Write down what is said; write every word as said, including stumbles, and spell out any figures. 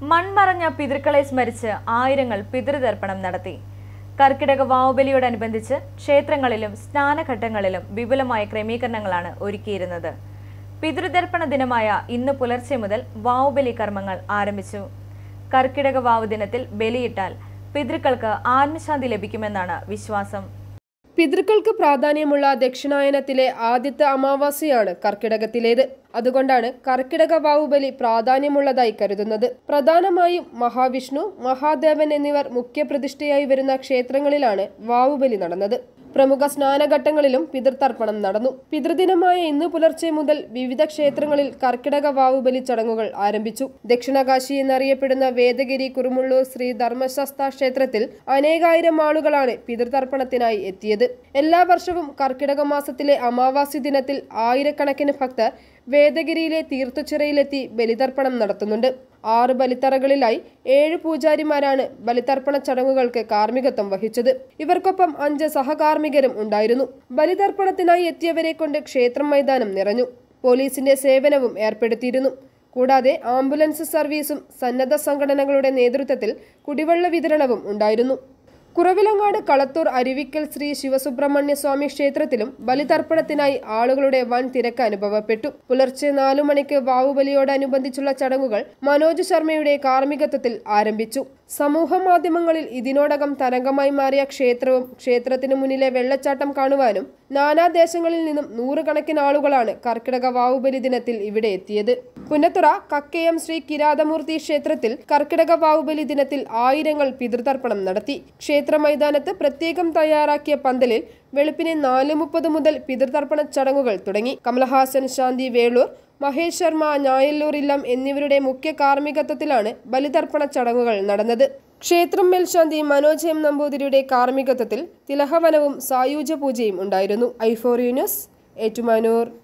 മൺമറഞ്ഞ പിതൃക്കളെ സ്മരിച്ച് ആയിരങ്ങൾ പിതൃതർപ്പണം നടത്തി. കർക്കിടക വാവുബലിയോടനുബന്ധിച്ച് ക്ഷേത്രങ്ങളിലും സ്നാനഘട്ടങ്ങളിലും വിപുലമായ ക്രമീകരണങ്ങളാണ് ഒരുക്കിയിരുന്നത്. പിതൃതർപ്പണ ദിനമായ ഇന്ന് പുലർച്ചെ മുതൽ വാവുബലി കർമ്മങ്ങൾ ആരംഭിച്ചു. കർക്കിടക വാവു ദിനത്തിൽ ബലിയിട്ടാൽ പിതൃക്കൾക്ക് ആത്മശാന്തി ലഭിക്കുമെന്നാണ് വിശ്വാസം. പിതൃക്കൾക്ക് പ്രാധാന്യമുള്ള ദക്ഷിണായനത്തിലെ ആദ്യത്തെ അമാവാസിയാണ് കർക്കിടകത്തിലേത്. അതുകൊണ്ടാണ് കർക്കിടക വാവുബലി പ്രാധാന്യമുള്ളതായി കരുതുന്നത്. പ്രധാനമായും മഹാവിഷ്ണു, മഹാദേവൻ എന്നിവർ മുഖ്യപ്രതിഷ്ഠയായി വരുന്ന ക്ഷേത്രങ്ങളിലാണ് വാവുബലി നടന്നത്. പ്രമുഖ സ്നാനഘട്ടങ്ങളിലും പിതൃതർപ്പണം നടന്നു. പിതൃദിനമായ ഇന്ന് പുലർച്ചെ മുതൽ വിവിധ ക്ഷേത്രങ്ങളിൽ കർക്കിടക വാവുബലി ചടങ്ങുകൾ ആരംഭിച്ചു. ദക്ഷിണകാശി എന്നറിയപ്പെടുന്ന വേദഗിരി കുറുമുള്ളൂർ ശ്രീ ധർമ്മശാസ്ത്ര ക്ഷേത്രത്തിൽ അനേകായിരം ആളുകളാണ് പിതൃതർപ്പണത്തിനായി എത്തിയത്. എല്ലാ വർഷവും കർക്കിടക മാസത്തിലെ അമാവാസി ദിനത്തിൽ ആയിരക്കണക്കിന് ഭക്തർ വേദഗിരിയിലെ തീർത്ഥച്ചിറയിലെത്തി ബലിതർപ്പണം നടത്തുന്നുണ്ട്. ആറ് ബലിത്തറകളിലായി ഏഴ് പൂജാരിമാരാണ് ബലിതർപ്പണ ചടങ്ങുകൾക്ക് കാർമ്മികത്വം വഹിച്ചത്. ഇവർക്കൊപ്പം അഞ്ച് സഹകാർമ്മികരും ഉണ്ടായിരുന്നു. ബലിതർപ്പണത്തിനായി എത്തിയവരെ കൊണ്ട് ക്ഷേത്രം മൈതാനം നിറഞ്ഞു. പോലീസിന്റെ സേവനവും ഏർപ്പെടുത്തിയിരുന്നു. കൂടാതെ ആംബുലൻസ് സർവീസും സന്നദ്ധ സംഘടനകളുടെ നേതൃത്വത്തിൽ കുടിവെള്ള വിതരണവും ഉണ്ടായിരുന്നു. കുറവിലങ്ങാട് കളത്തൂർ അരുവിക്കൽ ശ്രീ ശിവസുബ്രഹ്മണ്യ സ്വാമി ക്ഷേത്രത്തിലും ബലിതർപ്പണത്തിനായി ആളുകളുടെ വൻ തിരക്ക് അനുഭവപ്പെട്ടു. പുലർച്ചെ നാലു മണിക്ക് വാവുബലിയോടനുബന്ധിച്ചുള്ള ചടങ്ങുകൾ മനോജ് ശർമ്മയുടെ കാർമ്മികത്വത്തിൽ ആരംഭിച്ചു. സമൂഹ മാധ്യമങ്ങളിൽ ഇതിനോടകം തരംഗമായി മാറിയ ക്ഷേത്രവും ക്ഷേത്രത്തിനു മുന്നിലെ വെള്ളച്ചാട്ടം കാണുവാനും നാനാദേശങ്ങളിൽ നിന്നും നൂറുകണക്കിന് ആളുകളാണ് കർക്കിടക വാവുബലി ദിനത്തിൽ ഇവിടെ എത്തിയത്. പുന്നത്തുറ കക്കയം ശ്രീ കിരാതമൂർത്തി ക്ഷേത്രത്തിൽ കർക്കിടക വാവുബലി ദിനത്തിൽ ആയിരങ്ങൾ പിതൃതർപ്പണം നടത്തി. ക്ഷേത്ര മൈതാനത്ത് പ്രത്യേകം തയ്യാറാക്കിയ പന്തലിൽ വെളുപ്പിനെ നാല് മുപ്പത് മുതൽ പിതൃതർപ്പണ ചടങ്ങുകൾ തുടങ്ങി. കമലഹാസൻ, ശാന്തി വേളൂർ, മഹേഷ് ശർമ്മ, ഞായല്ലൂർ ഇല്ലം എന്നിവരുടെ മുഖ്യ കാർമ്മികത്വത്തിലാണ് ബലിതർപ്പണ ചടങ്ങുകൾ നടന്നത്. ക്ഷേത്രം മേൽശാന്തി മനോജ് എം നമ്പൂതിരിയുടെ കാർമ്മികത്വത്തിൽ തിലഹവനവും സായൂജ്യ പൂജയും ഉണ്ടായിരുന്നു. I four news, Ettumanoor.